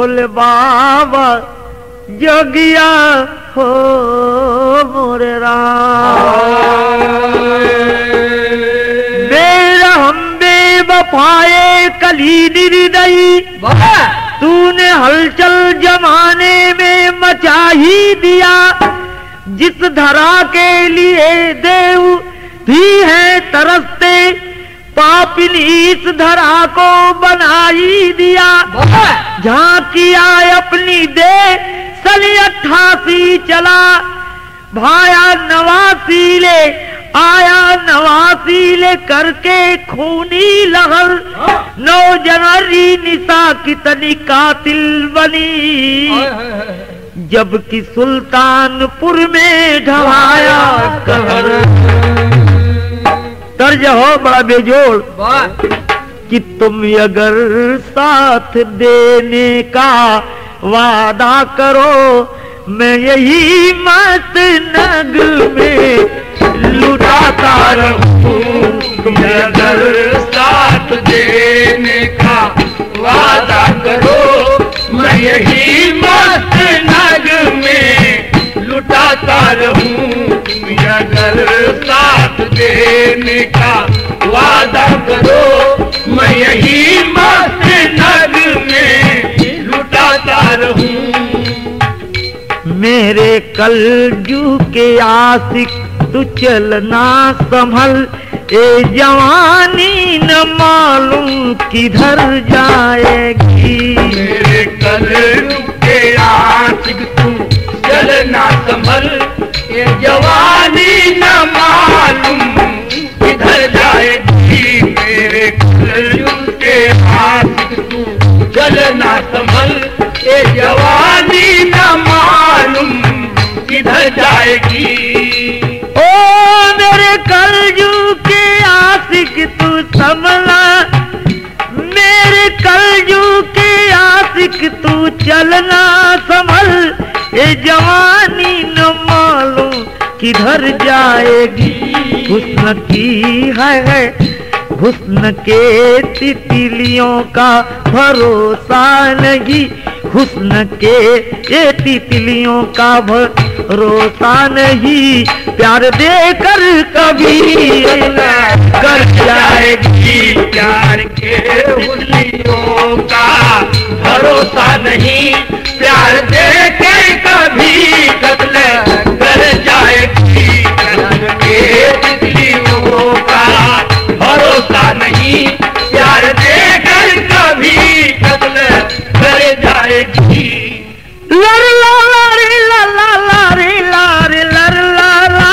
बोले बाबा जोगिया हो मोरे राम। मेरा हम बेवफाए कली निर्दयी, तूने हलचल जमाने में मचा ही दिया। जिस धरा के लिए देव भी है तरसते, पापिनी इस धरा को बना ही दिया। झांकिया अपनी दे सली 88 चला, भाया 89 ले आया 89 ले करके खूनी लहर। 9 जनवरी निशा कितनी कातिल बनी, जबकि सुल्तानपुर में ढवाया कहर। तर्ज हो बड़ा बेजोड़ कि तुम अगर साथ देने का वादा करो, मैं यही मस्त नग में लुटाता रहूं। तुम अगर साथ देने का वादा करो, मैं यही मस्त नग में लुटाता रहूं। तुम अगर साथ देने का वादा करो, मैं यही मस्त नग में लुटाता रहूं। मेरे कलजू के आशिक तू चलना संभल, ए जवानी न मालूम किधर जाएगी। मेरे कलजू के आशिक तू चलना संभल, ये जवानी न मालूम किधर जाएगी। मेरे कलजू के आशिक तू चलना संभल, ये जवानी न मालूम किधर जाएगी। ओ मेरे कलजू के आशिक तू संभला, मेरे कलजू के आशिक तू चलना संभल, ये जवानी न मालूम किधर जाएगी। हुस्न की है हुस्न के तितलियों का भरोसा नहीं, हुस्न के ये तितलियों का भरोसा नहीं। प्यार देकर कभी कर जाएगी, प्यार के तितलियों का भरोसा नहीं। प्यार देकर कभी कत्ल कर जाएगी। प्यार के तितलियों का भरोसा नहीं, प्यार देकर कभी कत्ल कर जाएगी। लर ला ला रे ला ला ला रे ला रे लर ला ला।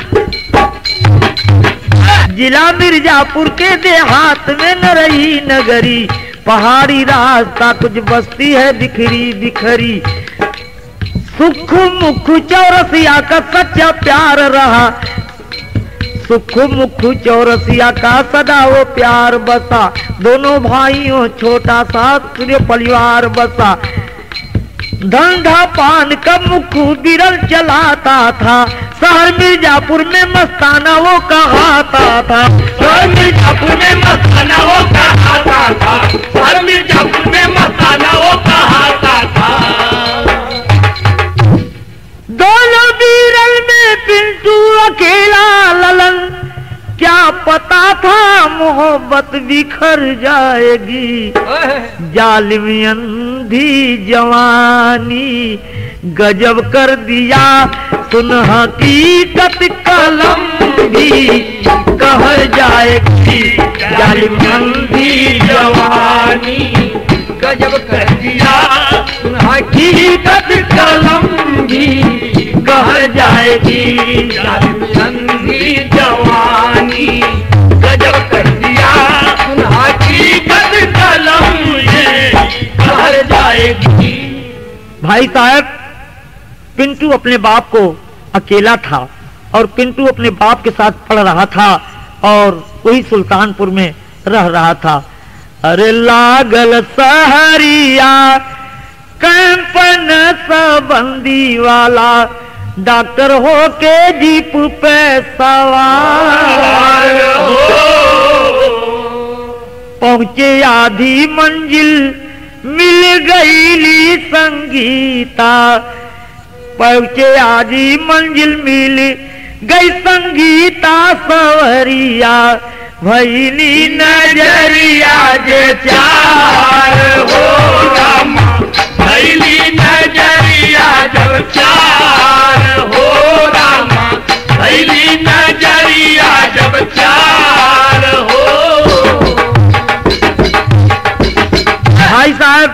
जिला मिर्जापुर के देहात में न रही नगरी, पहाड़ी रास्ता कुछ बस्ती है बिखरी बिखरी। सुख मुख चौरसिया का सच्चा प्यार रहा, सुख मुख चौरसिया का सदा वो प्यार बसा। दोनों भाइयों छोटा सा सूर्य परिवार बसा। धंधा पान का मुख बिरल चलाता था, शहर मिर्जापुर में मस्ताना वो कहाता था। शहर मिर्जापुर में मस्ताना वो कहाता था। शहर मिर्जापुर में मस्ताना वो कहाता था। दोनों बिरल में पिंटू अकेला ललन, क्या पता था मोहब्बत बिखर जाएगी। जालिम अंधी जवानी गजब कर दिया, सुन हकीकत कलम भी कहर जाएगी। जालिम अंधी जवानी गजब कर दिया, सुन हकीकत कलम भी कहर जाएगी। जालिम अंधी जवानी गजब कर दिया, सुन हकीकत कलम ये कहर जाएगी। भाई साहब, पिंटू अपने बाप को अकेला था और पिंटू अपने बाप के साथ पढ़ रहा था और वही सुल्तानपुर में रह रहा था। अरे लागल सहरिया कैंपन सबंदी वाला, डॉक्टर हो के जीप पे सवार हो। पहुंचे आधी मंजिल मिल गईली संगीता, पहुँचे आजी मंजिल मिल गई संगीता सवरिया, भैली नजरिया जे चार हो रामा, भैली नजरिया जब चार हो रामा, भैली नजरिया जब चार हो। भाई साहब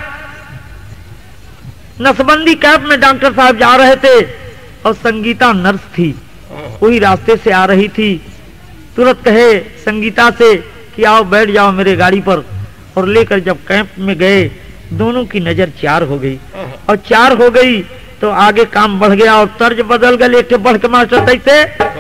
नसबंदी कैंप में डॉक्टर साहब जा रहे थे और संगीता नर्स थी, वही रास्ते से आ रही थी। तुरंत कहे संगीता से कि आओ बैठ जाओ मेरे गाड़ी पर, और लेकर जब कैंप में गए दोनों की नजर चार हो गई, और चार हो गई तो आगे काम बढ़ गया और तर्ज बदल गए। एक बढ़ के मास्टर कैसे,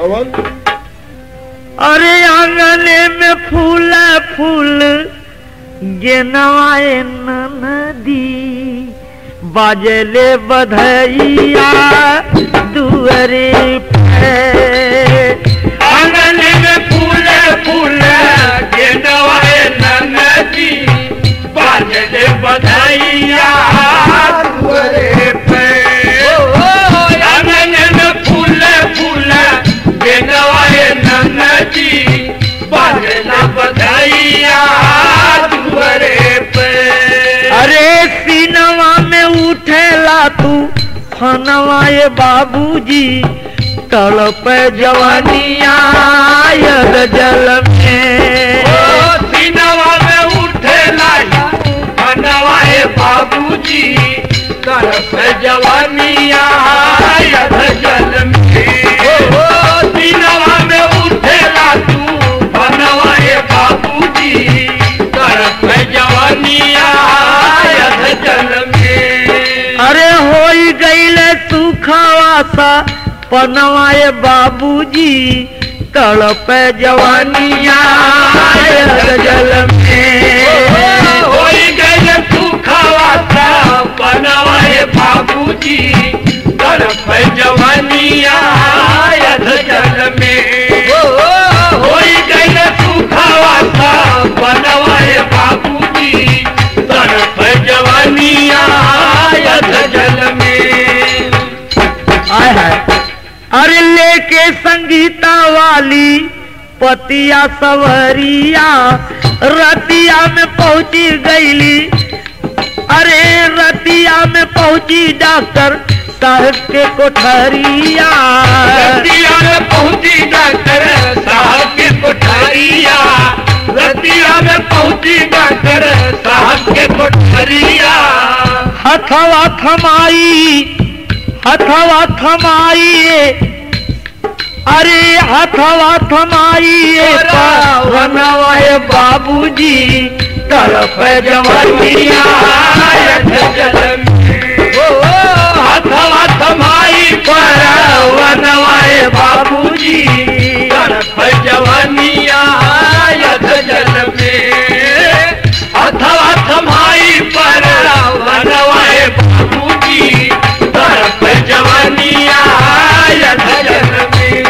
अरे आंगने में फूल फूल गेनवाए नदी, बाजले बधैया दुअरे पे, आंगन में फूल फूल गेनवाए नदी, बाजले बधैया दुअरे पे। आंगन में फूल फूल गेनवाए नदी, बाजले बधैया दुअरे पे। अरे सीनवा में उठेला तू फनवाए बाबूजी, तड़प जवानिया यद जल में। सीनवा में उठेला फनवाए बाबूजी, तड़प जवानिया यद जल में। सीनवा में उठेला तू फनवाए बाबूजी, तड़प जवानिया यद जल में। अरे होई गईले सुखावा सा पनवाए बाबूजी, तड़प जवानिया यद जल में। होई गईले सुखावा सा पनवाए बाबूजी, तड़प जवानिया यद जल में। होई गईले सुखावा सा पनवाए बाबूजी, तड़प जवानिया यद जल में। आय हाय, अरे लेके संगीता वाली पतिया सवरिया, रतिया में पहुंची गईली। अरे रतिया में पहुंची डॉक्टर साहब के कोठरिया, रतिया में पहुंची डॉक्टर साहब के कोठरिया, रतिया में पहुंची डॉक्टर साहब के कोठरिया। हथवा थमाई, हथवा थमाई, अरे हथवा थमाई बनवाए बाबूजी, तड़प जवानिया यद जल में। हथवा थमाई बनवाए बाबूजी, तड़प जवानिया यद जल में। हथवा थमाई बनवाए बाबूजी, तड़प जवानिया यद जल में।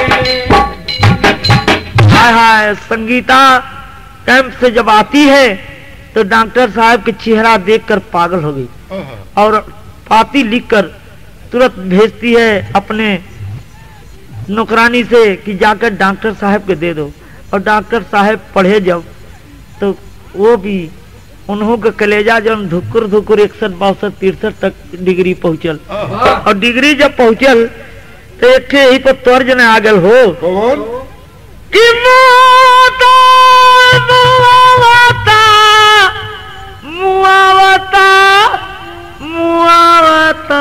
हाय हाय, संगीता कैंप से जब आती है तो डॉक्टर साहब के चेहरा देखकर पागल हो गई और पाती लिखकर तुरंत भेजती है अपने नौकरानी से कि जाकर डॉक्टर साहब के दे दो। और डॉक्टर साहब पढ़े जब तो वो भी उन्हों का कलेजा जब धुकुर धुकुर 61-62-63 तक डिग्री पहुंचल। और डिग्री जब पहुंचल तो एक ही पर तर्ज ने आगल हो कि मुआवता मुआवता मुआवता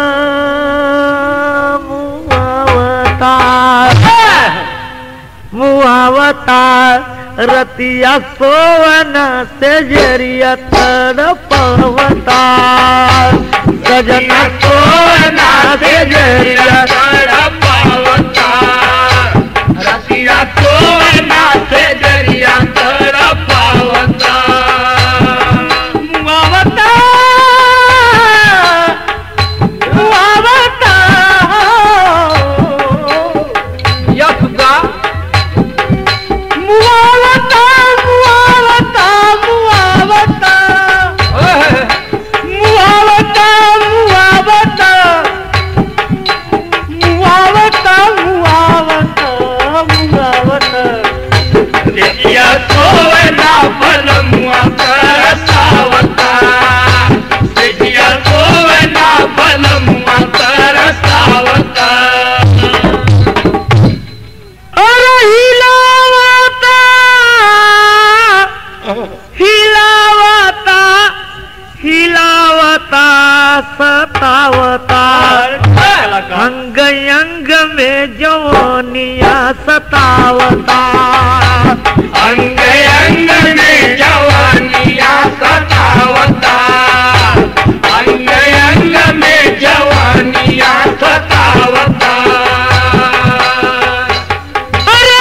मुआवता मुआवता रतिया सोवना से जरिया तड़पवता, सजना सोवना से जरिया तड़पवता, रतिया सोवना से जरिया तड़पवता। मुआवता मुआवता यफगा मुआवता मुआवता मुआवता सतावता। अंग अंग में जवानिया सतावता, अंग अंग में जवानिया सतावता। अरे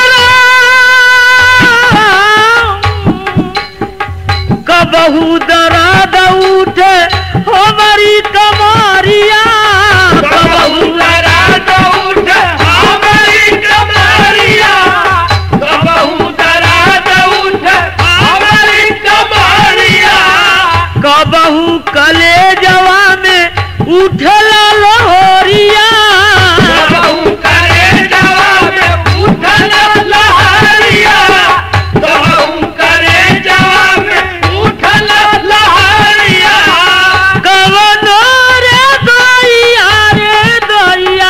कबहू दर्द उठे हमारी कमरिया, कबहू दर्द उठे हमारी कमरिया, कबहू दर्द उठे हमारी कमरिया। कबहू कलेजवा में उठला लोहरिया, कबहू कलेजवा में उठला लहरिया, कबहू कलेजवा में उठला लहरिया। कवनो रे दैया रे दैया,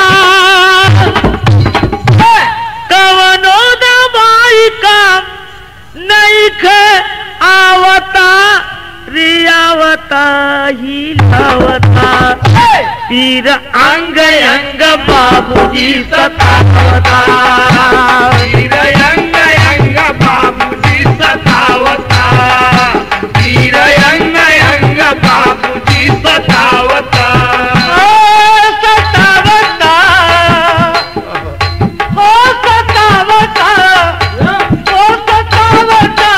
कवनो दवाई काम नइखे आवता, रियावता हिलावता। पीर अंग अंग बाबूजी सतावता, वीर अंग अंग बाबूजी सतावता, वीर अंग अंग बाबूजी सतावता। सतावता हो सतावता हो सतावता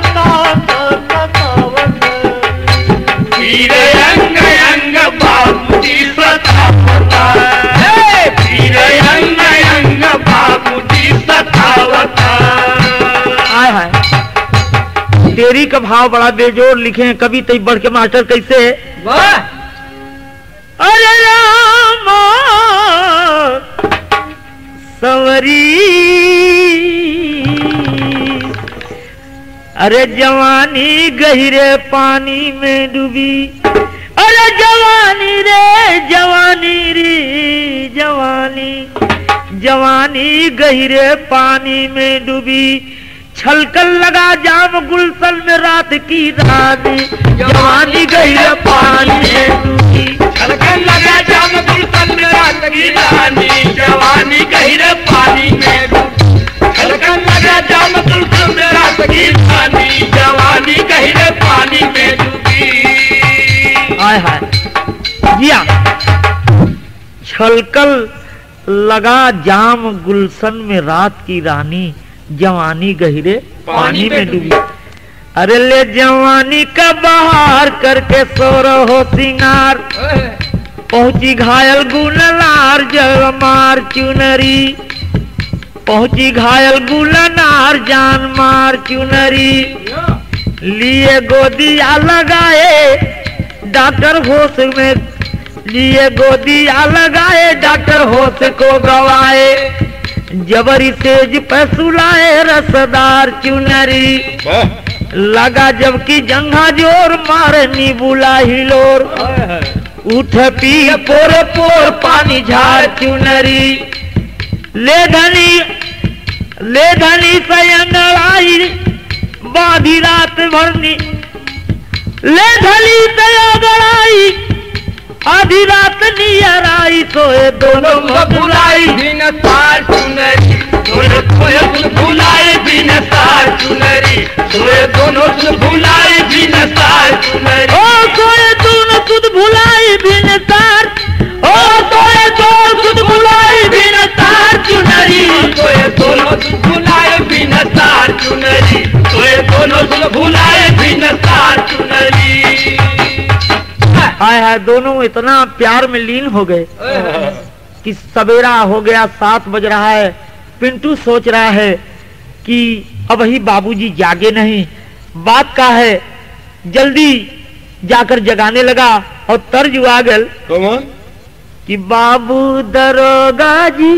सतावता। वीर अंग अंग बाबूजी सतावता, वीर अंग अंग बाबूजी सतावता। हाय हाय, तेरी का भाव बड़ा बेजोर लिखे हैं कवि तई बढ़ के मास्टर कैसे। वाह अरे राम सवरी, अरे जवानी गहरे पानी में डूबी, अरे जवानी रे जवानी रे जवानी, जवानी गहरे पानी में डूबी। छलकल लगा जाम गुलशन में रात की रानी, जवानी गहरे पानी में डूबी। छलकन लगा जाम गुलशन में रात की रानी, जवानी गहरे पानी में डूबी। छलकन लगा जाम गुलशन में रात की रानी, जवानी गहरे पानी में डूबी। हाय हाय जिया, छलकल लगा जाम गुलशन में रात की रानी, जवानी गहरे पानी में डूबी। अरे ले जवानी का बहार करके सोर हो सिंगार, पहुंची घायल गुलनार जलमार चुनरी, पहुंची घायल गुलनार जान मार चुनरी। लिए गोदिया लगाए डॉक्टर होश में, लिए गोदिया लगाए डॉक्टर होश को गवाए। जबरी तेज पे सुलाए रसदार चुनरी, लगा जबकि जंघा जोर मारे नीबुला हिलोर। उठ पी पोर पोर पानी झाड़ चुनरी, ले धनी सयंगड़ाई बाधी रात भरनी, ले धनी सयंगड़ाई आधी रात नियर आई। सोए दोनों भुलाई बिन सार चुनरी, सोए दोनों भुलाई बिन सार चुनरी, सोए दोनों भुलाई बिन सार चुनरी। ओ सोए दोनों खुद भुलाई बिन सार, ओ सोए दोनों खुद भुलाई बिन सार चुनरी, सोए दोनों भुलाई बिन सार चुनरी, सोए दोनों भुलाई बिन सार चुनरी। हाय हाय, दोनों इतना प्यार में लीन हो गए कि सवेरा हो गया, 7 बज रहा है। पिंटू सोच रहा है कि अब ही बाबूजी जागे नहीं, बात का है। जल्दी जाकर जगाने लगा और तर्ज आ गल कि बाबू दरोगा जी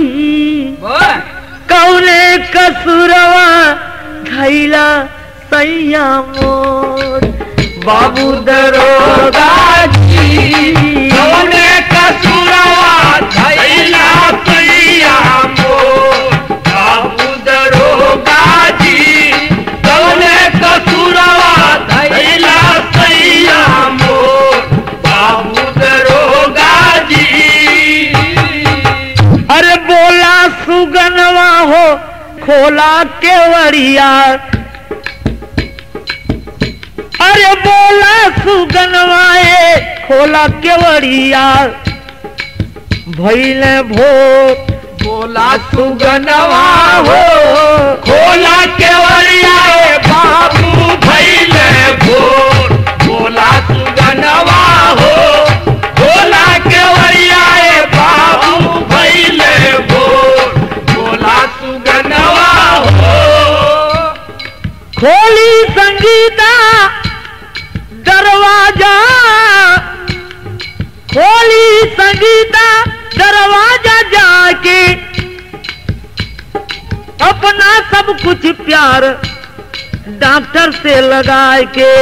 कौने कसुरवा धैला सैया मोर, बाबू दरोगा जी कौने कसुरवा धैला सैया मोर, बाबू दरोगा जी कौने कसुरवा धैला सैया मोर, बाबू दरोगा जी। अरे बोला सुगनवा हो खोला केवड़िया, अरे बोला सुगनवाए खोला केवड़िया, भइले भोर बोला सुगनवा हो खोला केवड़िया बाबू भइले भोर, बोला सुगनवा हो खोला केवड़िया बाबू भइले भोर, बोला सुगनवा हो। खोली संगीता दरवाजा, खोली संगीता दरवाजा जाके, अपना सब कुछ प्यार डॉक्टर से लगाए के,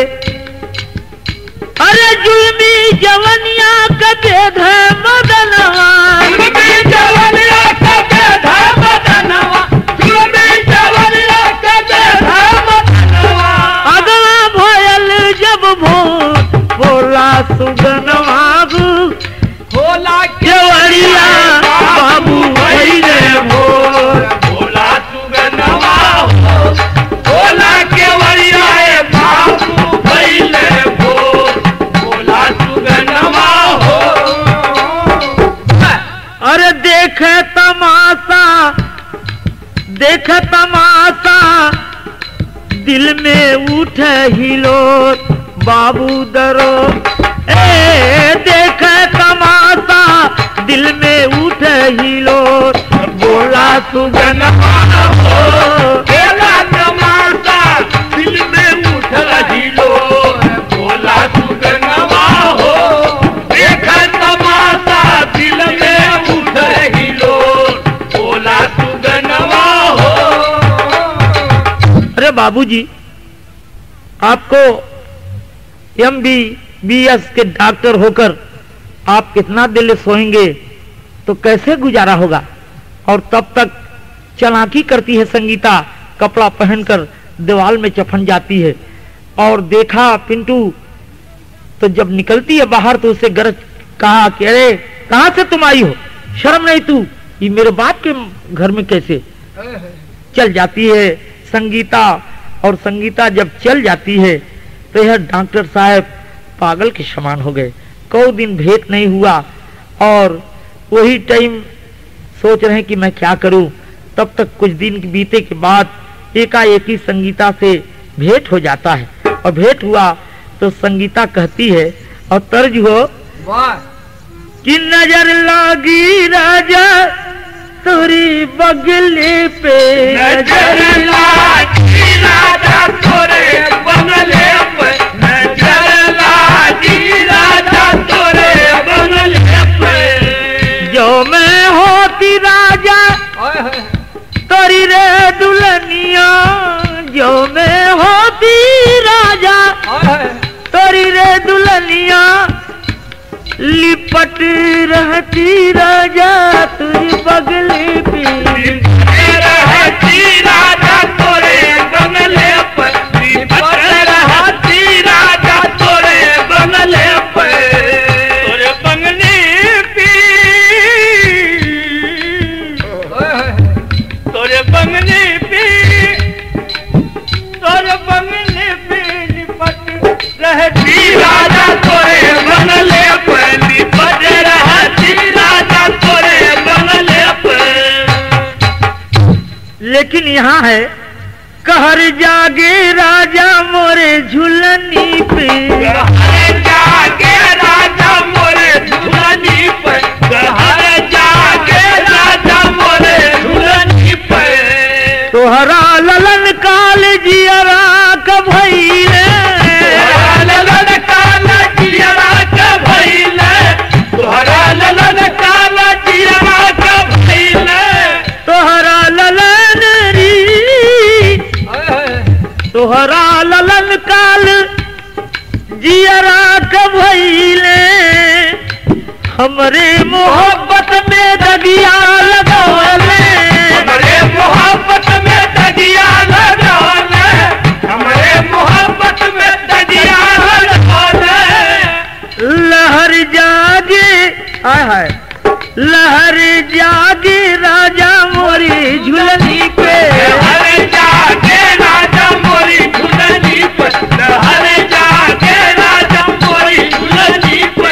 अरे जुल्मी जवनिया का बेध मदनवा, जुल्मी जवनिया का बेध मदनवा, जुल्मी जवनिया का बेध मदनवा, अगला भयल जब भोर बोला सुगनवा खोला केवड़िया बाबू भइले भोर, बोला सुगनवा हो खोला केवड़िया बाबू भइले भोर, बोला सुगनवा हो। अरे देख तमाशा, देख तमाशा दिल में उठे हिलोर बाबू दरो, देख तमाशा दिल में उठे हिलोर, बोला सुगनवा हो बोला तमाशा दिल में उठल हिलोर, बोला सुगनवा हो देख तमाशा दिल में उठल हिलोर, बोला सुगनवा हो। अरे बाबूजी, आपको MBBS के डॉक्टर होकर आप कितना दिल सोएंगे तो कैसे गुजारा होगा। और तब तक चालाकी करती है संगीता, कपड़ा पहनकर दीवार में चफन जाती है। और देखा पिंटू तो जब निकलती है बाहर तो उसे गरज कहा कि अरे कहां से तुम आई हो, शर्म नहीं तू, ये मेरे बाप के घर में कैसे। चल जाती है संगीता, और संगीता जब चल जाती है तो यह डॉक्टर साहब पागल के समान हो गए। कई दिन भेंट नहीं हुआ और वही टाइम सोच रहे हैं कि मैं क्या करूं। तब तक कुछ दिन बीते के बाद एकाएक ही संगीता से भेंट हो जाता है, और भेंट हुआ तो संगीता कहती है और तर्ज हो कि नजर लागी राजा तुरी बगले पे, नजर लागी राजा तोरे बगले पे, नजर लागी राजा तोरे बगले पे, जो मैं होती राजा तोरी रे दुल्हनिया, जो मैं होती राजा तोरी रे दुल्हनिया, लिपट रहती राजा तुरी बगले पे, रहती राजा तोरे बगले पे, लिपट रहती राजा तोरे बगले पे, तोरे बगले पे, तोरे बगले पे, तोरे बगले पे लिपट रहती राजा तोरे बगले पे, लिपट रहती राजा तोरे बगले पे। लेकिन यहाँ है कहर जागे राजा मोरे झुलनी पे, कहर जागे राजा मोरे झुलनी पे, कहर जागे राजा मोरे झुलनी पे, तोहरा ललन काल जियरा क भइले, तोहरा ललन काल जियरा क भइले, तोहरा ललन काल जियरा क भइले, तोहरा ललन री, तोहरा ललन काल जियरा क भइले, हमरे मोहब्बत में दगिया लगवले, हमरे मोहब्बत में दगिया लगवले, हमरे मोहब्बत में दगिया लगवले, लहर जागे, हाय हाय लहर जागे राजा मोरे मोरी झुलनी पे, हरे जाके राजा मोरी झुलनी पे, हरे जाके राजा मोरी झुलनी पे।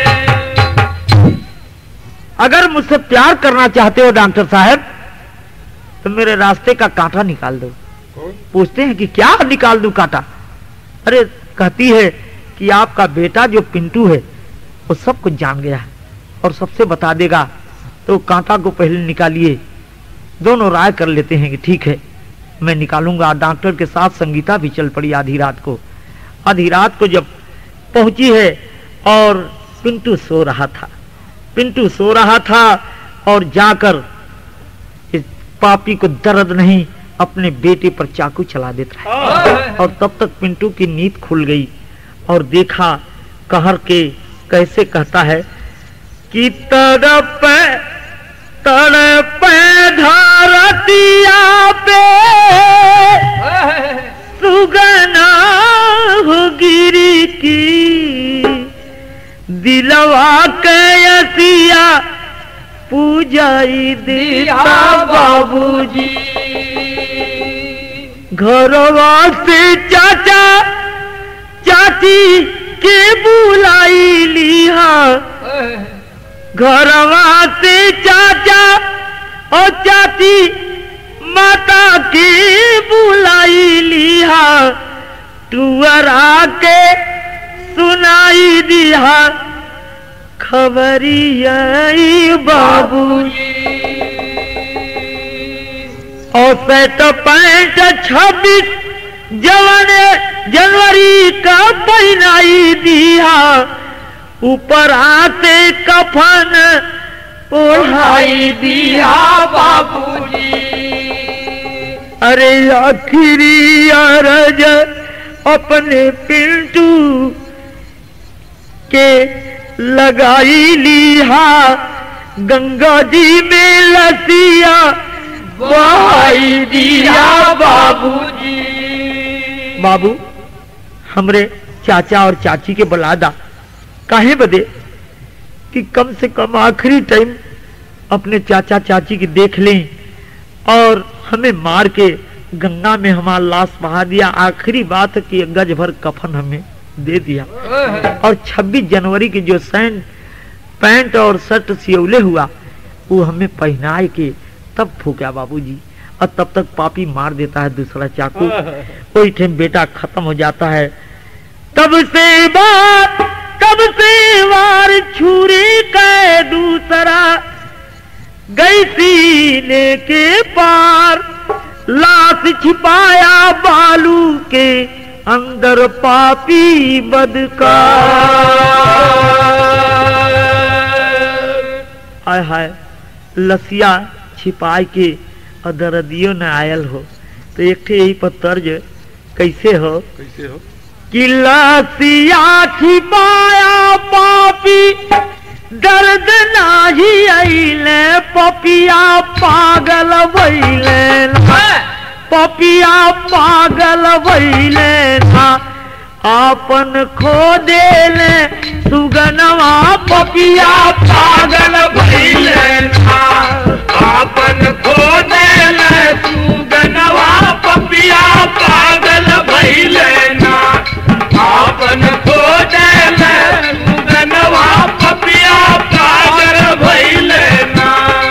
अगर मुझसे प्यार करना चाहते हो डॉक्टर साहब तो मेरे रास्ते का कांटा निकाल दो। पूछते हैं कि क्या निकाल दूं कांटा? अरे कहती है कि आपका बेटा जो पिंटू है वो सब कुछ जान गया है और सबसे बता देगा, तो कांटा को पहले निकालिए। दोनों राय कर लेते हैं कि ठीक है मैं निकालूंगा। डॉक्टर के साथ संगीता भी चल पड़ी आधी रात को। आधी रात को जब पहुंची है और पिंटू सो रहा था, पिंटू सो रहा था और जाकर इस पापी को दर्द नहीं अपने बेटे पर चाकू चला देता है। और तब तक पिंटू की नींद खुल गई और देखा कहर के कैसे कहता है कि तड़प तड़प धरतिया पे सुगना हो गिरी की, दिलवा कैसिया पूजाई देता बाबूजी। घरवा से चाचा चाची के बुलाई लिहा, घरवा से चाचा और चाची माता के बुलाई लिहा, टुअरा के सुनाई दिया खबरिया बाबूजी। और 26 जनवरी का पहनाई दिया, ऊपर आते कफन ओढ़ाई दिया बाबूजी। अरे आखिरी अरज अपने पिंटू के लगाई लिहा, गंगा जी में लसिया बहाई दिया बाबूजी। बाबू हमरे चाचा और चाची के बुलादा काहे बदे कि कम से कम आखिरी टाइम अपने चाचा चाची की देख लें, और हमें मार के गंगा में हमारा लाश बहा दिया। आखिरी बात कि गज भर कफन हमें दे दिया। और 26 जनवरी की जो पैंट और शर्ट सियौले हुआ वो हमें पहनाए के तब फूका बाबूजी। और तब तक पापी मार देता है दूसरा चाकू, कोई टाइम बेटा खत्म हो जाता है। तब से वार छुरी का दूसरा गई सीने के पार, लाश छिपाया बालू के अंदर पापी बदकार। हाय हाय लसिया छिपाई के अदरदियो न आयल हो, तो एक यही पर तर्ज कैसे हो कि लसिया छिपाया पापी दर्द नाही आइले, पपिया पागल भइले ना, पपिया पागल भइले ना, आपन खो देले सुगनवा, पपिया पागल भइले ना, आपन खो देले सुगनवा, पपिया पागल भइले ना, आपन खो देले सुगनवा, पपिया पागल भइले ना।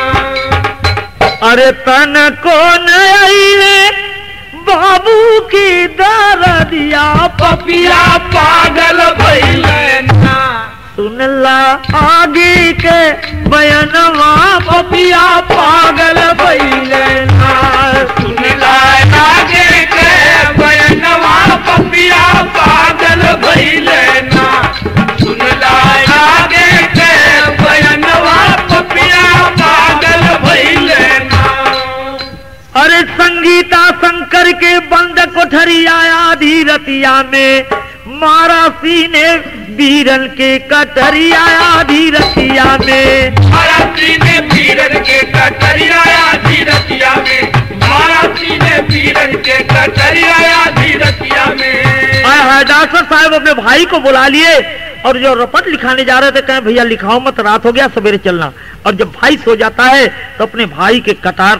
अरे तन को नइले बाबू की दरदिया, पपिया पागल भइले ना, सुनला आगे के बयनवा, पपिया पागल भइले ना, सुनला आगे के बयनवा, पपिया पागल भइले ना, सुनला आगे के बयनवा, पपिया पागल भइले ना। अरे संगीता शंकर के बंद कोठरिया आधी रतिया में, मारा सीने बीरन के कटरिया आधी रतिया में, मारा सीने बीरन के कटरिया आधी रतिया में, मारा सीने बीरन के कटरिया आधी रतिया में। डॉक्टर साहब अपने भाई को बुला लिए और जो रपट लिखाने जा रहे थे कहे भैया लिखाओ मत, रात हो गया सवेरे चलना। और जब भाई सो जाता है तो अपने भाई के कटार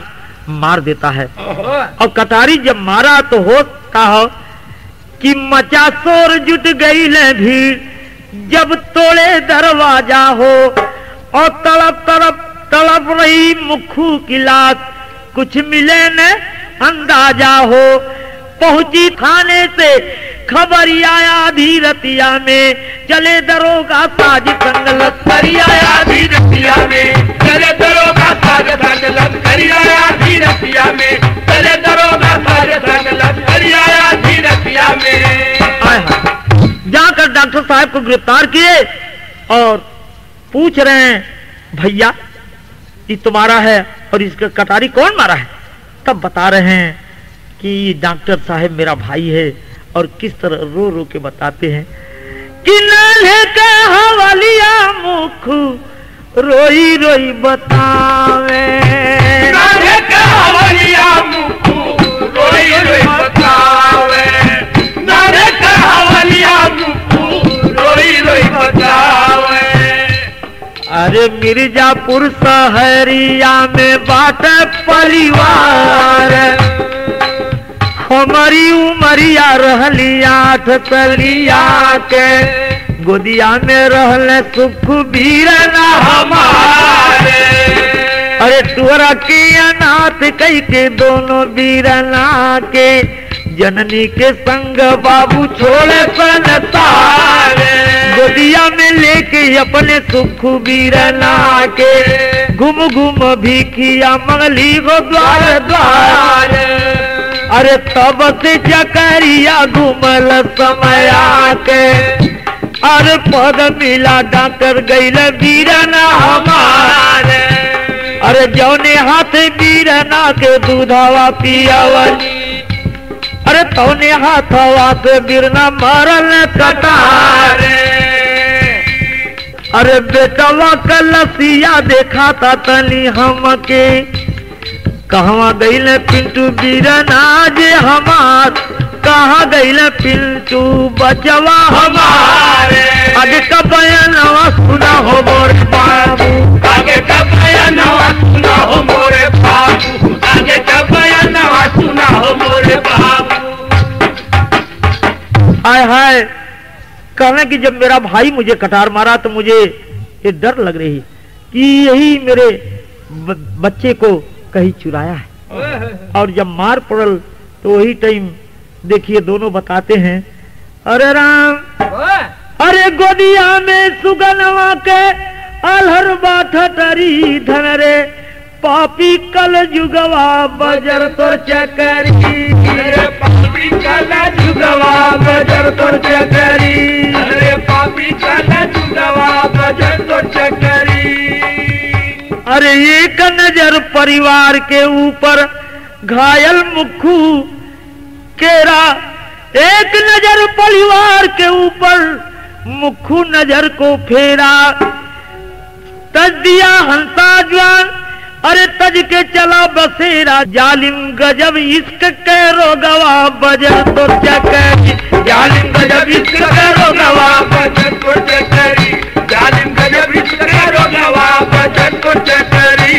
मार देता है। और कटारी जब मारा तो होता हो कि मचा शोर, जुट गई ले भीड़, जब तोड़े दरवाजा हो और तड़प तड़प तड़प रही मुखू की लाश, कुछ मिले न अंदाजा हो। पहुंची थाने से खबर आया धीरतिया में, चले दरोगा साज संग लश्करी आया धीरतिया में, चले दरोगा साज संग लश्करी आया धीरतिया में, चले दरोगा साज संग लश्करी आया धीरतिया में। जाकर डॉक्टर साहब को गिरफ्तार किए और पूछ रहे हैं, भैया ये तुम्हारा है और इसका कटारी कौन मारा है? तब बता रहे हैं कि डॉक्टर साहब मेरा भाई है, और किस तरह रो रो के बताते हैं कि नन्हे के हवालिया मुख रोई रोई बतावे, नन्हे के हवालिया मुख रोई रोई बतावे, नन्हे के हवालिया मुख रोई रोई बतावे। अरे मिर्जापुर शहरिया में बाटे परिवार, हमारी उमरिया रहली 8 तलिया के, गोदिया में रहले सुखबीर ना हमारे। अरे तुअरा के अनाथ कई के दोनों बीरना के, जननी के संग बाबू छोड़े संसार, गोदिया में लेके अपने सुखबीर ना के, घूम घूम भी किया मंगली गो द्वार द्वार। अरे तब से चकरिया घूमल समय आके, अरे पद मिला डॉक्टर गईल बीरना हमारे। अरे जौने हाथ बीरना के दूधावा पियावली, अरे तौने हाथवा से बीरना मरल कटारे। अरे बेटवा का लसिया देखा था तनी हमके, कहवा गईल पिंटू बीरना जे हमार, कहाँ गईल पिंटू बचवा हमारे। आगे का बयानवा सुना हो मोरे बाबू, आगे का बयानवा सुना हो मोरे बाबू, आगे का बयानवा सुना हो मोरे बाबू। हाय हाय, कहने कि जब मेरा भाई मुझे कटार मारा तो मुझे ये डर लग रही कि यही मेरे बच्चे को कहीं चुराया है। और जब मार पड़ल तो वही टाइम देखिए दोनों बताते हैं, अरे राम, अरे गोदिया में सुगनवा के अलहर बाठरी धन रे, पापी कल जुगवा बजर तो चकरी, अरे पापी कल जुगवा बजर तो चकरी, अरे पापी कल जुगवा बजर तो चकरी। अरे एक नजर परिवार के ऊपर घायल मुखू केरा, एक नजर परिवार के ऊपर मुखू नजर को फेरा, तज दिया हंसा जवान, अरे तज के चला बसेरा, जालिम गजब इश्क के रोगवा बजर तो चकरी, जालिम गजब इश्क के रोगवा बजर तो चकरी, जालिम गजब इश्क के रोगवा बजर तो चकरी।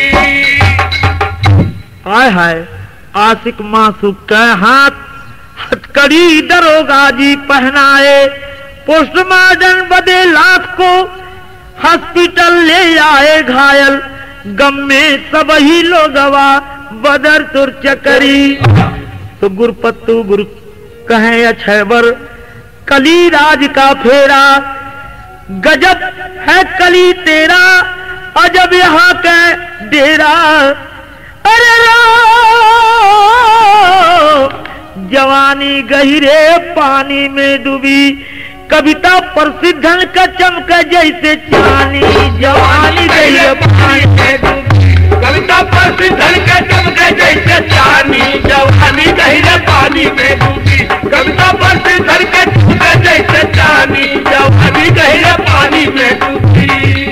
हाय हाय, आशिक मासूक के हाथ हथकड़ी दरोगा जी पहनाए, पोस्टमार्टम बदे लाश को हॉस्पिटल ले आए घायल, गम में सब ही लोगवा बदर तुर चकरी। तो गुरपत्तू गुरु कहे अछैबर, कली राज का फेरा, गजब है कली तेरा, अजब यहाँ के डेरा। अरे जवानी गहिरे पानी में डूबी, कविता प्रसिद्धन का चमक जैसे चांदी, जवानी गहिरे पानी में डूबी, कविता प्रसिद्धन का चमक जैसे चांदी, जवानी गहिरे पानी में डूबी, कविता प्रसिद्धन का चमक जैसे चांदी, जवानी गहिरे पानी में डूबी।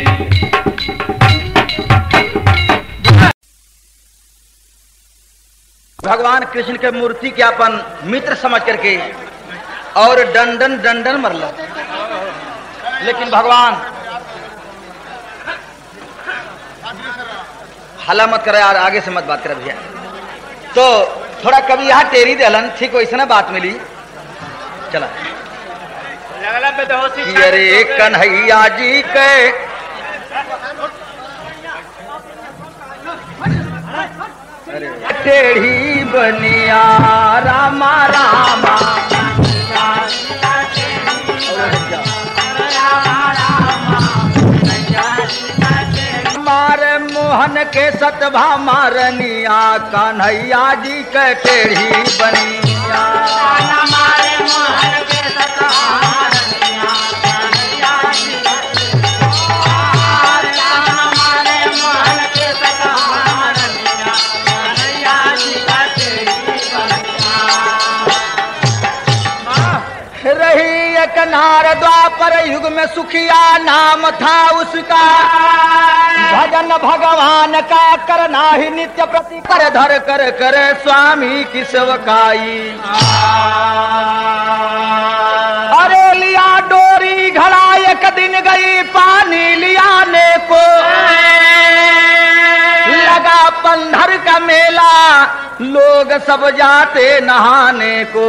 भगवान कृष्ण के मूर्ति के अपन मित्र समझ करके और दंडन दंडन मरल, लेकिन भगवान हला मत करे यार, आगे से मत बात कर भैया। तो थोड़ा कभी यहाँ टेरी दहलन, ठीक वैसे ना बात मिली। चला अरे कन्हैया जी के टेढ़ी बनिया रामा रामा मारे मोहन के सतभा मारनिया कन्हैया जी के टेढ़ी बनिया रही एक नार द्वापर युग में सुखिया नाम था उसका, भजन भगवान का करना ही नित्य प्रति कर धर कर करे स्वामी की सेवकाई। अरे लिया डोरी घड़ा एक दिन गई पानी लियाने को, लगा पंधर का मेला लोग सब जाते नहाने को।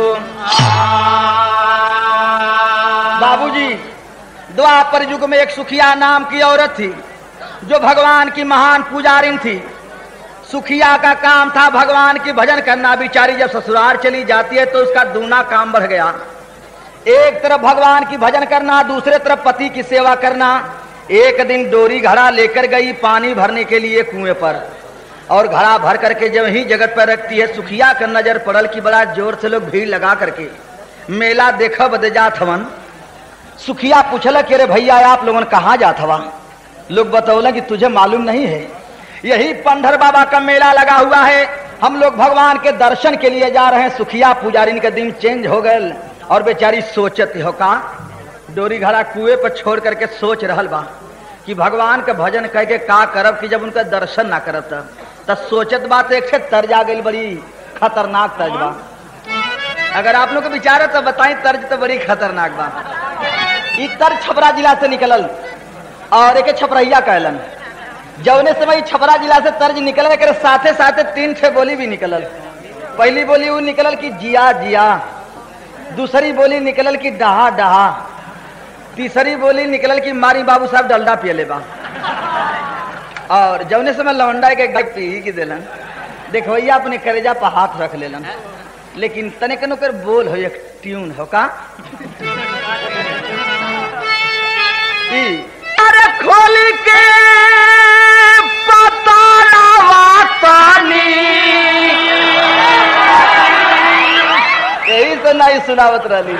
बाबूजी द्वापर युग में एक सुखिया नाम की औरत थी जो भगवान की महान पुजारिन थी। सुखिया का काम था भगवान की भजन करना। बिचारी जब ससुराल चली जाती है तो उसका दूना काम बढ़ गया। एक तरफ भगवान की भजन करना, दूसरे तरफ पति की सेवा करना। एक दिन डोरी घड़ा लेकर गई पानी भरने के लिए कुएं पर, और घड़ा भर करके जब ही जगत पर रखती है, सुखिया का नजर पड़ल कि बड़ा जोर से लोग भीड़ लगा करके मेला देखा बदे जात हवन। सुखिया पूछला कि अरे भैया आप लोगन कहाँ जात हवा? लोग बतौला कि तुझे मालूम नहीं है, यही पंधर बाबा का मेला लगा हुआ है, हम लोग भगवान के दर्शन के लिए जा रहे हैं। सुखिया पुजारिन का दिन चेंज हो गए और बेचारी सोचत हो का डोरी घड़ा कुएं पर छोड़ करके सोच रहल बा कि भगवान का भजन कह के का करब कि जब उनका दर्शन ना करब तब सोचत बात एक से तर्ज आ गई, बड़ी खतरनाक तर्ज बा। अगर आप लोग को विचार तो बताएं, तर्ज तो बड़ी खतरनाक बा। ई तर्ज छपरा जिला से निकलल और एक छपरैया कहलन। जौने समय छपरा जिला से तर्ज निकल के साथे साथे 3 छह बोली भी निकलल। पहली बोली वो निकलल कि जिया जिया, दूसरी बोली निकलल कि डहा डहा, तीसरी बोली निकलल कि मारी बाबू साहब डलडा पिए ले बा। और जौने समय लौंडा के पी की दिलन, देखो ये अपने करेजा पर हाथ रख लेलन, लेकिन तने कनो कर बोल हो एक ट्यून हो का। अरे खोल के यही तो नहीं सुनावत रही।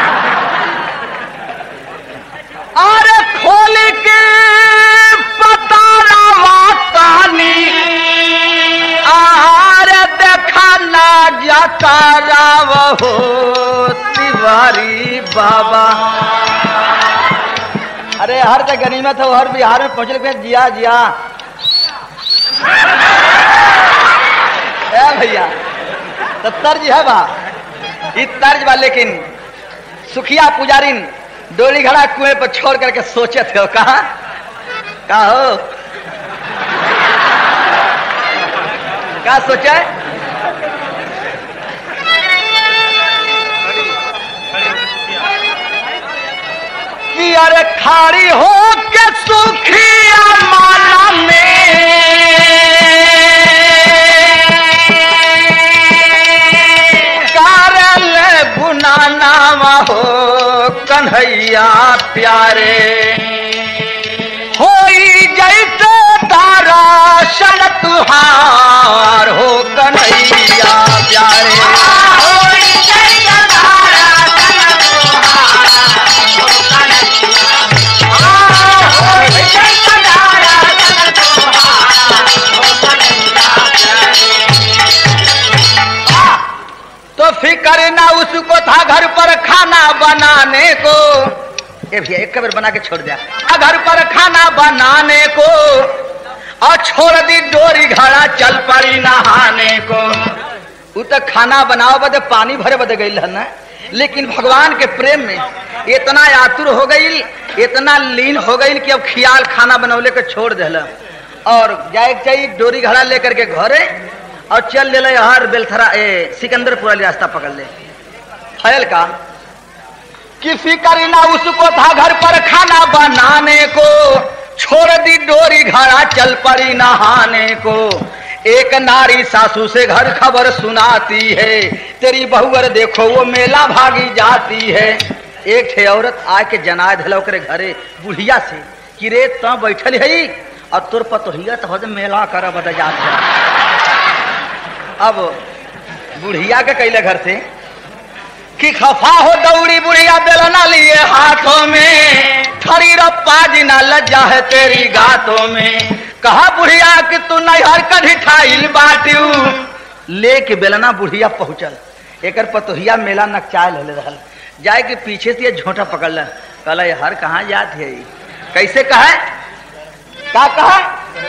अरे खोल के पतानी आरे देखा ना जाता राव हो तिवारी बाबा। अरे हर जगह गनीमत हो, हर बिहार में पहुंचले पे जिया जिया भैया तो तर्ज है बा, ये तर्ज बा। लेकिन सुखिया पुजारिन डोरी घड़ा कुएं पर छोड़ करके सोचे थे कहा हो क्या सोचा है? कि अरे खाड़ी हो के सुखिया माला में कारल गुनाना हो कन्हैया प्यारे होई जैसे तारा शन तुहार हो कन्हैया प्यारे। तो फिक्र ना उसको था घर पर खाना बनाने को, ये भैया एक कबर बना के छोड़ दिया, घर पर खाना बनाने को, और छोड़ दी डोरी घड़ा चल पड़ी नहाने को। वो तो खाना बनाओ बदे पानी भरे बदे गई ना, लेकिन भगवान के प्रेम में इतना आतुर हो गई, इतना लीन हो गई कि अब खियाल खाना बनौले के छोड़ दिला और जाए चाहिए डोरी घड़ा लेकर के घरे और चल ले हर बेलथरा सिकंदरपुर वाली रास्ता पकड़ ले। फैल का कि फिक्र ना उसको था घर पर खाना बनाने को, छोड़ दी डोरी घड़ा चल पड़ी नहाने को। एक नारी सासू से घर खबर सुनाती है, तेरी बहुअर देखो वो मेला भागी जाती है। एक ठे औरत आके जनाए धलो करे घरे बुढ़िया से कि रे त बैठल है और तोर पतोहिया तो मेला कर बद जात है। अब बुढ़िया के कैले घर से कि खफा हो दौड़ी बुढ़िया बेलना लिए हाथों में, खड़ी रप्पा जिना लज्जा है तेरी गातों में। कहा बुढ़िया कि तू नैहर कढ़ी ठाइल बाटू, लेके बेलना बुढ़िया पहुंचल। एकर पतोहिया मेला नकचायल होले रहल, जाए के पीछे से ये झोंटा पकड़ ल, कहला हर कहाँ जात है। कैसे कहा का कहा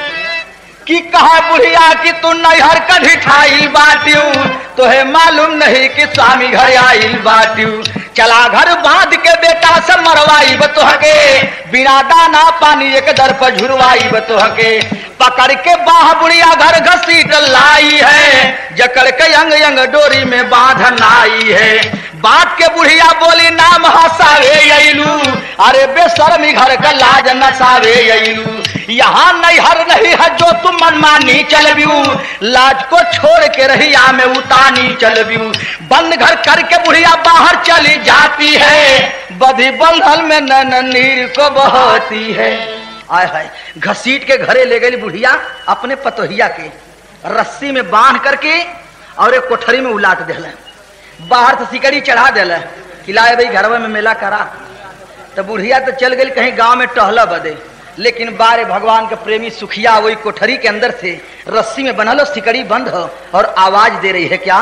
कि कहा बुढ़िया कि तू नैहर कढ़ी ठाइल बाटू, तोहे मालूम नहीं कि स्वामी घर आइल बाटू। चला घर बांध के बेटा से मरवाई बतोहके, बिना दाना पानी एक दर पर झुरवाई बतोहके। पकड़ के बाह बुढ़िया घर घसीट लाई है, जकड़ के अंग अंग डोरी में बांधन आई है। बात के बुढ़िया बोली नाम हसावे अइलू, अरे बेशर्मी घर का लाज नसावे अइलू। यहाँ नैहर नहीं है जो तुम मनमानी चलबियू, लाज को छोड़ के रहिया में उतानी चलबियू। बंद घर करके बुढ़िया बाहर चली जाती है, बधी बंधल में नैन नीर को बहती है। आय हाय घसीट के घरे ले गई बुढ़िया अपने पतोहिया के, रस्सी में बांध करके और एक कोठरी में उलाट दिला, बाहर से सिकड़ी चढ़ा दिला, खिलाए भाई घरवा में मेला करा। तो बुढ़िया तो चल गई कहीं गांव में टहला बदे, लेकिन बारे भगवान के प्रेमी सुखिया वही कोठरी के अंदर से रस्सी में बनल सिकड़ी बंद हो और आवाज दे रही है क्या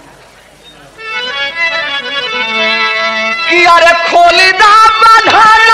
कि अरे खोलिदा बंधना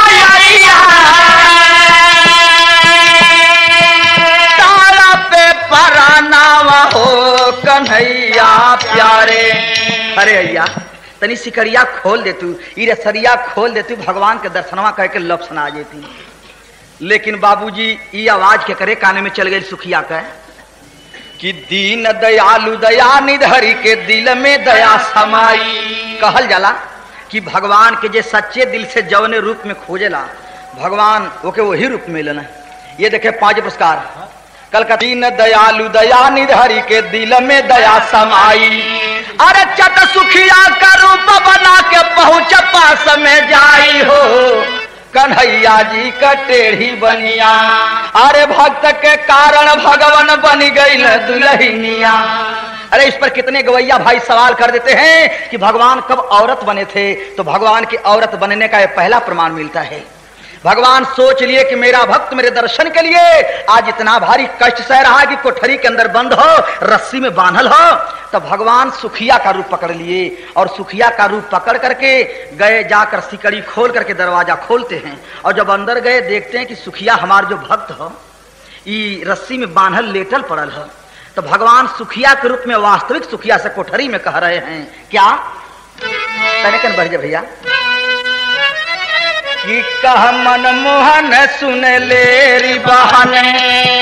तारा पे परानावा हो कन्हैया प्यारे। अरे अय्या तनी सिकड़िया खोल दे तू, रसरिया खोल दे तू, भगवान के दर्शनवा कह के लफ्स ना आ जेती। लेकिन बाबूजी ये आवाज के करे काने में चल गई सुखिया का कि दीन दयालु दया निधरी के दिल में दया समाई। कहल जाला कि भगवान के जे सच्चे दिल से जवने रूप में खोजेला भगवान ओके वही रूप में लेना। ये देखे 5 पुरस्कार कल का दीन दयालु दया निधरी के दिल में दया समाई। अरे चट सुखिया का रूप बना के पहुंच पास में जाई हो, कन्हैया जी का टेढ़ी बनिया। अरे भक्त के कारण भगवान बन गई दुल्हनिया। अरे इस पर कितने गवैया भाई सवाल कर देते हैं कि भगवान कब औरत बने थे, तो भगवान की औरत बनने का यह पहला प्रमाण मिलता है। भगवान सोच लिए कि मेरा भक्त मेरे दर्शन के लिए आज इतना भारी कष्ट सह रहा कि कोठरी के अंदर बंद हो, रस्सी में बांधल हो, तब भगवान सुखिया का रूप पकड़ लिए और सुखिया का रूप पकड़ करके गए, जाकर सिकड़ी खोल करके दरवाजा खोलते हैं और जब अंदर गए देखते हैं कि सुखिया हमार जो भक्त हो ये रस्सी में बांधल लेटल पड़ल हो। तो भगवान सुखिया के रूप में वास्तविक सुखिया से कोठरी में कह रहे हैं क्या तनिकन बढ़ जा भैया कि कह मनमोहन सुन ले री बहने,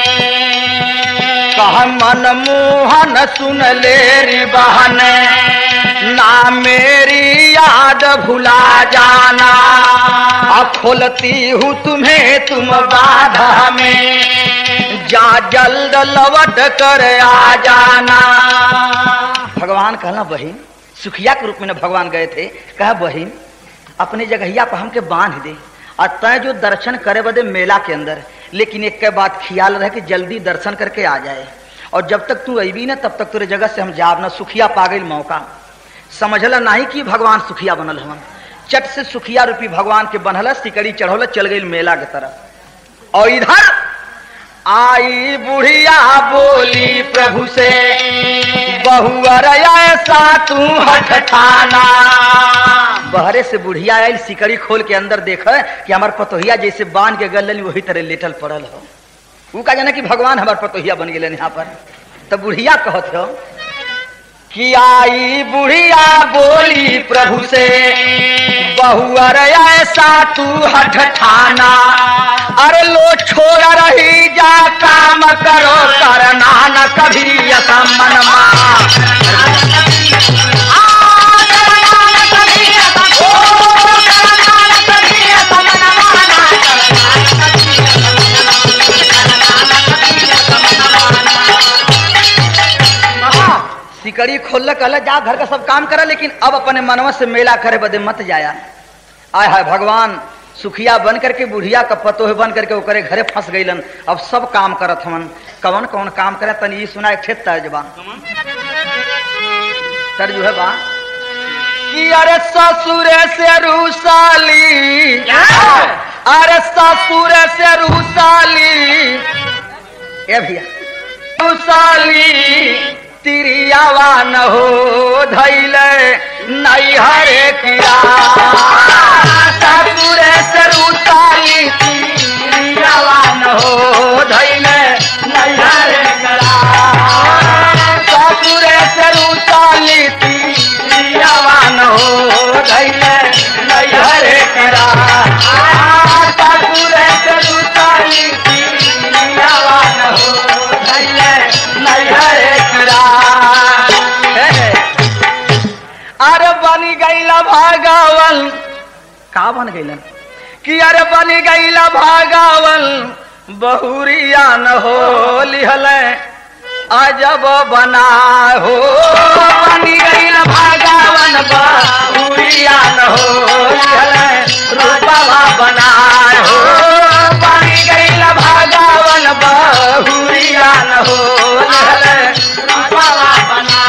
कह मनमोहन सुन ले री बहने, ना मेरी याद भुला जाना, अब खोलती हूँ तुम्हें तुम बाधा में, जा जल्द लौट कर आ जाना। भगवान कहना बहिन, सुखिया के रूप में भगवान गए थे, कहा बहिन अपने जगहिया पर हमके बांध दे और तय जो दर्शन करे बदे मेला के अंदर, लेकिन एक के बात ख्याल रहे कि जल्दी दर्शन करके आ जाए और जब तक तू अबी ना तब तक तेरे जगह से हम जाब ना। सुखिया पा गई मौका, समझला नहीं कि भगवान सुखिया बनल हवन, चट से सुखिया रूपी भगवान के बनल, सिकड़ी चढ़ौल, चल गई मेला के तरफ। और इधर आई बुढ़िया बोली प्रभु से, बहुअर ऐसा तू हठ ठाना। बहरे से बुढ़िया आयल, सिकड़ी खोल के अंदर देखा कि हमार पतोहिया जैसे बांध के गल वही तरह लेटल पड़ल हो। वो का जाना कि भगवान हमार पतोहिया बन गए यहाँ पर। तब बुढ़िया कहत हो कि आई बुढ़िया बोली प्रभु से, बहुअर ऐसा तू हठ ठाना, अरे लो छोड़ रही जा काम करो करना न कभी असमन सिकड़ी खोल कल जा घर का सब काम करा, लेकिन अब अपने मनवा से मेला करे बदे मत जाया। आय हाय भगवान सुखिया बन करके बुढ़िया का पतोह बन करके ओकरे घरे फंस गईलन। अब सब काम करत हमन, कौन कौन काम करे तनी सुना एक तर्जबा। तर्ज है बा कि अरे ससुर से रूसाली, अरे ससुर से रूसाली, ए भैया रूसाली तिरियावा न हो धैले नैहरे किया। ससुर से रूसाली तिरियावा न हो धैले नैहरे किया। ससुर से रूसाली तिरियावा न हो धैले नैहरे किया। ससुर से रूसाली तिरियावा न हो धैले नैहरे किया। अरे बनी गईला भागावल, का बन गईलन कि अरे बनी गईला भागावल बहुरिया न हो लिहल अजब बना हो। बनी गईला भागावन बहुरिया न हो लिहल रूपवा बना हो। बनी गईला भागावन बहुरिया न हो लिहल रूपवा बना।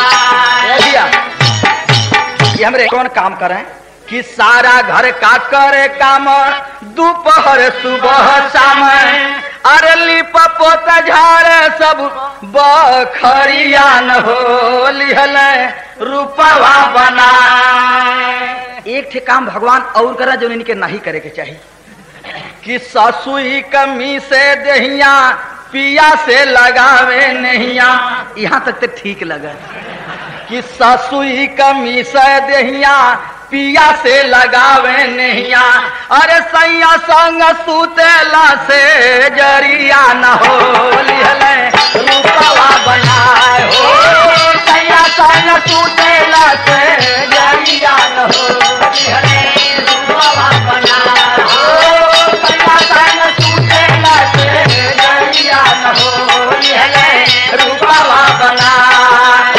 ये हमरे कौन काम करें कि सारा घर का करे काम दोपहर सुबह शाम। अरे लिपा पोता झाड़ सब बखरिया न हो लिहल रूपवा बना। एक ठे काम भगवान और करा जो इनके नहीं करे के चाहिए कि ससुई कमी से दहिया पिया से लगावे नहिया। यहाँ तक तो ठीक लगा कि ससुई कमी से दहिया पिया से लगावे नहिया। अरे सैया संग सुतेला से जरिया न हो लिहल रूपवा बनाए हो। सैया संग सुतेला से जरिया न हो लिहल रूपवा बनाए हो। सैया संग सुतेला से जरिया न हो लिहल रूपवा बनाए।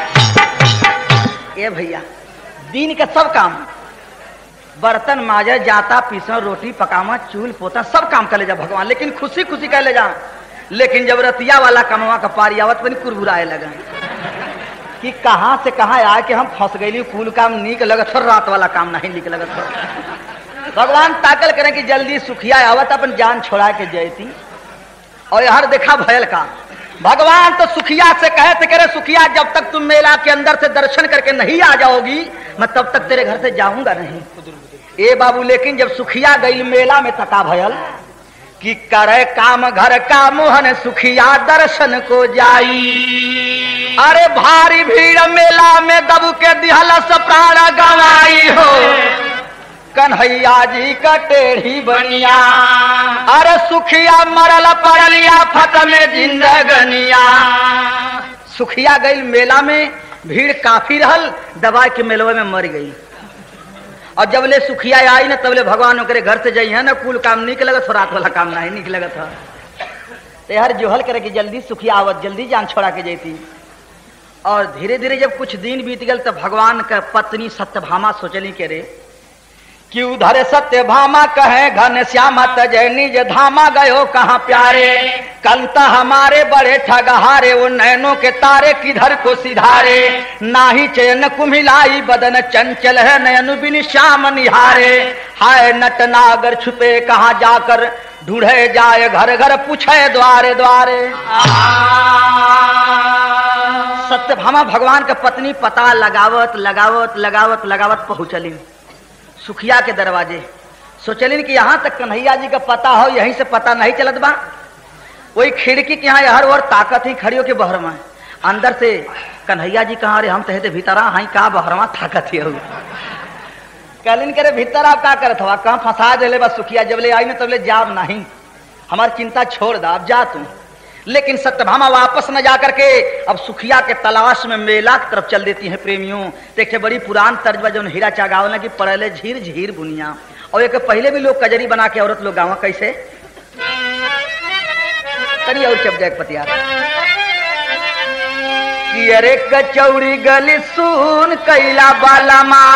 ए भैया दिन के सब काम बर्तन माजे जाता पीसा रोटी पकावा चूल पोता सब काम कर ले जा भगवान, लेकिन खुशी खुशी कर ले जा। लेकिन जब रतिया वाला कमवा का पारी आवत बनी कुरबुराए लगा कि कहां से कहां आए कि हम फंस गई। कुल काम नीक लगत हो, रात वाला काम नहीं नीक लगत हो। भगवान ताकल करें कि जल्दी सुखिया आवत अपन जान छोड़ा के जयती। और यार देखा भयल का भगवान तो सुखिया से कहते करे सुखिया जब तक तुम मेला के अंदर से दर्शन करके नहीं आ जाओगी मैं तब तक तेरे घर से जाऊंगा नहीं। ए बाबू लेकिन जब सुखिया गई मेला में तका भयल कि करे काम घर का मोहन सुखिया दर्शन को जाई। अरे भारी भीड़ मेला में दब के दिहलस प्राण गवाई हो कन्हैया जी का टेढ़ी बनिया। अरे सुखिया मरल पड़लिया फत में जिंदगनिया। सुखिया गई मेला में भीड़ काफी रहल दबाई के मेलवे में मर गई। और जब ले सुखिया आई ना तबले भगवान ओकरे घर से जाई है ना कुल काम निक लगत रात वाला काम नहीं निक लगत है। हर जोहल करे कि जल्दी सुखिया आवत जल्दी जान छोड़ा के जैती। और धीरे धीरे जब कुछ दिन बीत गल तब भगवान का पत्नी सत्यभामा सोचली के रे कि उधर सत्यभामा कहे घन श्यामा तजय निज धामा गयो कहाँ प्यारे। कंत हमारे बड़े ठगहारे वो नैनों के तारे किधर को सिधारे। नाही चैन कुम्हिलाई बदन चंचल है नयन बिन श्याम निहारे। हाय नट नागर छुपे कहाँ जाकर ढूंढे जाए घर घर पूछे द्वारे द्वारे। सत्यभामा भगवान का पत्नी पता लगावत लगावत लगावत लगावत पहुंचली सुखिया के दरवाजे। सोचलिन कि यहाँ तक कन्हैया जी का पता हो यहीं से पता नहीं चलत बा। वही खिड़की के यहाँ हर ओर ताकत ही खड़ी हो के बहरमा अंदर से कन्हैया जी कहाँ रे हम तहते भीतरा हाई का बहरमा ताकत ही हो। कहलिन करे भीतर आप का करत हवा कहाँ फंसा देले बस सुखिया जब ले आई न तब ले जाब नहीं हमारी चिंता छोड़ दा, अब जा तू। लेकिन सत्यभामा वापस न जाकर के अब सुखिया के तलाश में मेला की तरफ चल देती है प्रेमियों। देखे बड़ी पुरान तर्ज जो हीरा चागाव ना कि पड़ले झीर झीर बुनिया, और एक पहले भी लोग कजरी बना के औरत लोग गावा कैसे करी और चप जाए पतिया कि अरे कचौड़ी गली सुन कैला बाला माँ,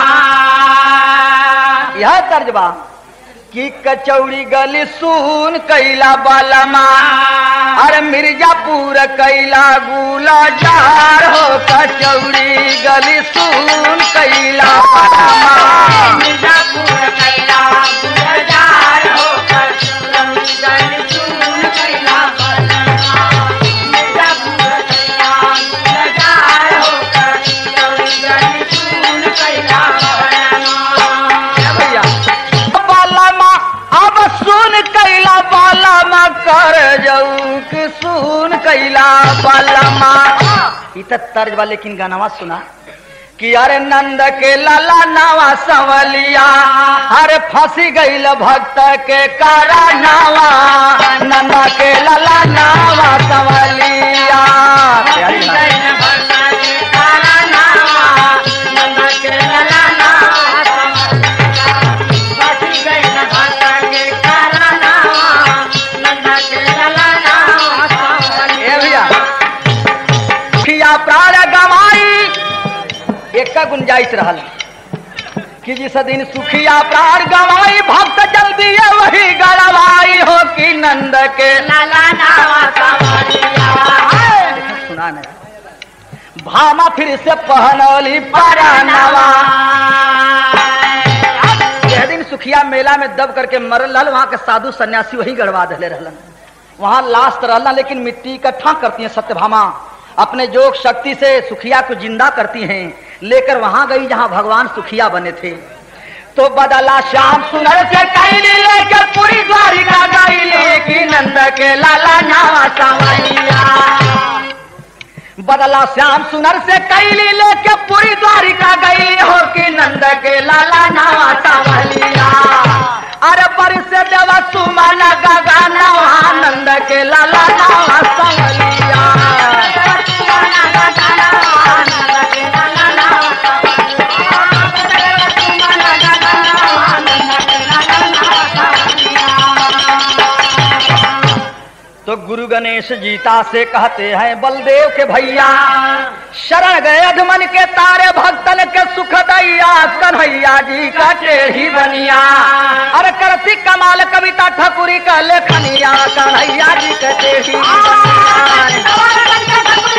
यह तर्जबा कि कचौड़ी गली सुन कैला बाला माँ, अरे मिर्जापुर कैला गुला जार हो, कचौड़ी गली सुन कैला बाला माँ, मिर्जापुर कैला गुला जार हो, कचौड़ी गली सुन कैला बाला माँ, मिर्जापुर कैला गुला जार हो, कचौड़ी गली सुन कैला बाला माँ। भैया बाला माँ अब सुन कैला बाला माँ कर जाऊ कि सुन कैला बाला माँ। इत तर्ज वाले लेकिन गानावा सुना कि अरे नंद के लाला नावा संवलिया, अरे फंसी गईल भक्त के कारा नावा, नंद के लाला नावा संवलिया। प्राण गवाई एक का गुंजाइश रहल कि जिस दिन सुखिया प्राण गवाई भक्त जल्दी वही गड़वाई हो कि नंद के लाला नावा संवलिया। सुना नहीं भामा फिर से पहनौली परानवा। यह दिन सुखिया मेला में दब करके मरल रहल, वहां के साधु सन्यासी वही गड़वा दले रहलन, वहां लाश रहलन, लेकिन मिट्टी इकट्ठा करती है सत्यभामा, अपने जोग शक्ति से सुखिया को जिंदा करती हैं, लेकर वहां गई जहां भगवान सुखिया बने थे। तो बदला श्याम सुनर से कैली लेकर पूरी द्वारिका गईली कि नंद के लाला नावा संवलिया। बदला श्याम सुनर से कैली लेकर पूरी द्वारिका गईली हो कि नंद के लाला नावा संवलिया। अरे पर से देवा सुमन गगना नंद के लाला नावा संवलिया। तो गुरु गणेश जीता से कहते हैं बलदेव के भैया, शरण गए अधमन के तारे भक्तन के सुख दैया, कन्हैया जी का टेढ़ी बनिया। अरे करती कमाल कविता ठकुरी का लेखनिया, कन्हैया जी का टेढ़ी बनिया।